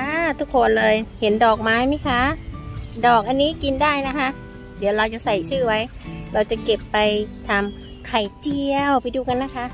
ทุกคนเลยเห็นดอกไม้ไหมคะดอกอันนี้กินได้นะคะเดี๋ยวเราจะใส่ชื่อไว้เราจะเก็บไปทำไข่เจียวไปดูกันนะคะ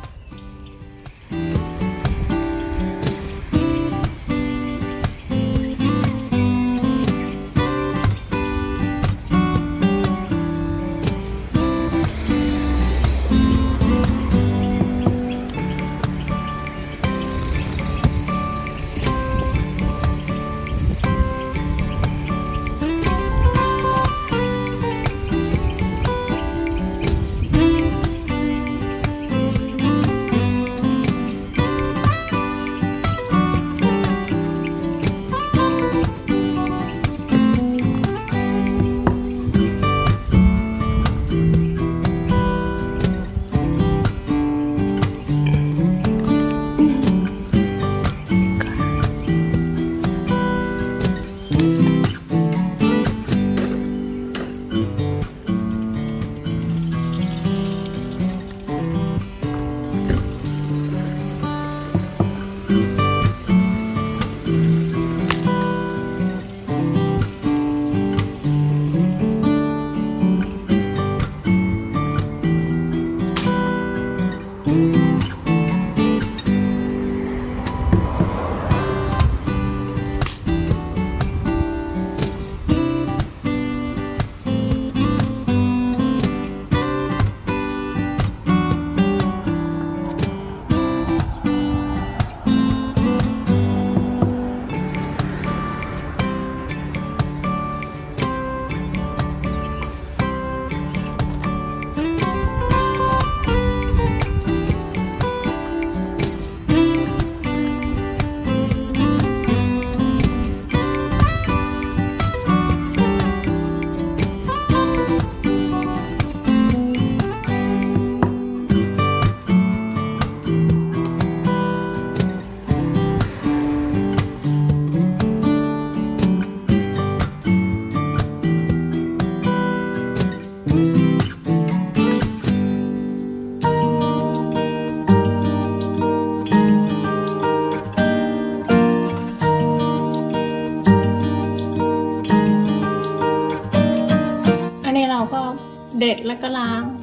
เด็ดแล้วก็ล้าง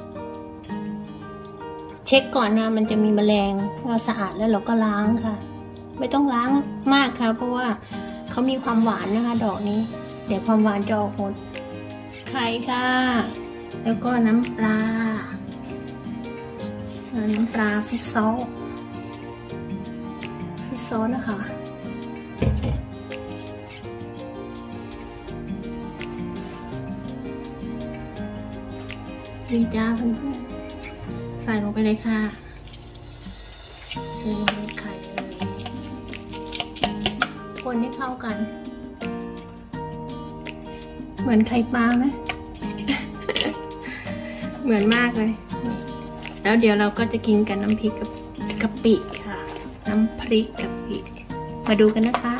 เช็คก่อนนะมันจะมีแมลงเราสะอาดแล้วเราก็ล้างค่ะไม่ต้องล้างมากค่ะเพราะว่าเขามีความหวานนะคะดอกนี้เดี๋ยวความหวานจะออกหมดไข่ค่ะแล้วก็น้ำปลาฟิชซอสนะคะจริงจ้าเพื่อนๆใส่ลงไปเลยค่ะเทลงในไข่เลยคนให้เข้ากันเหมือนไข่ปลาไหม เหมือนมากเลยแล้วเดี๋ยวเราก็จะกินกับน้ำพริกกับกะปิค่ะน้ำพริกกะปิมาดูกันนะคะ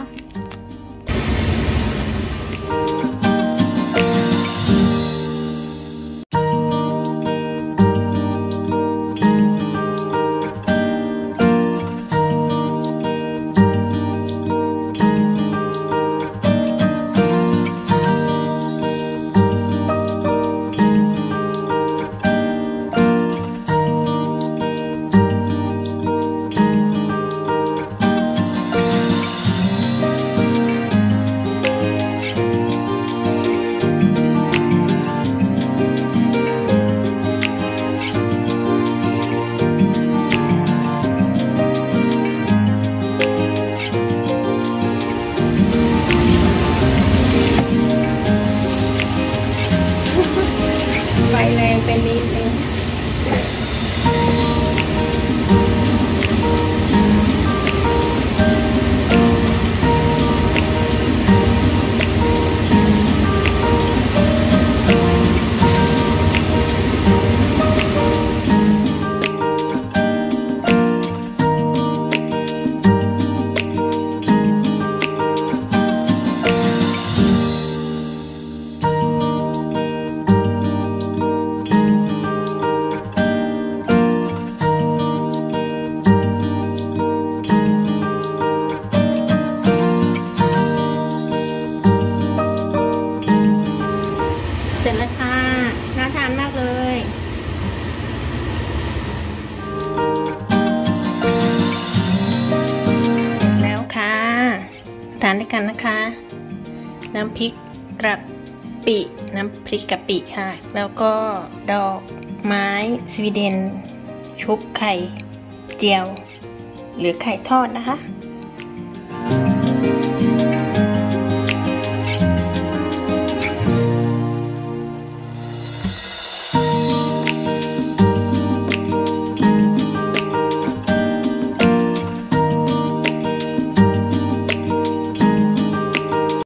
เสร็จแล้วค่ะน่าทานมากเลยแล้วค่ะทานด้วยกันนะคะน้ำพริกกะปิน้ำพริกกะปิค่ะแล้วก็ดอกไม้สวีเดนชุบไข่เจียวหรือไข่ทอดนะคะ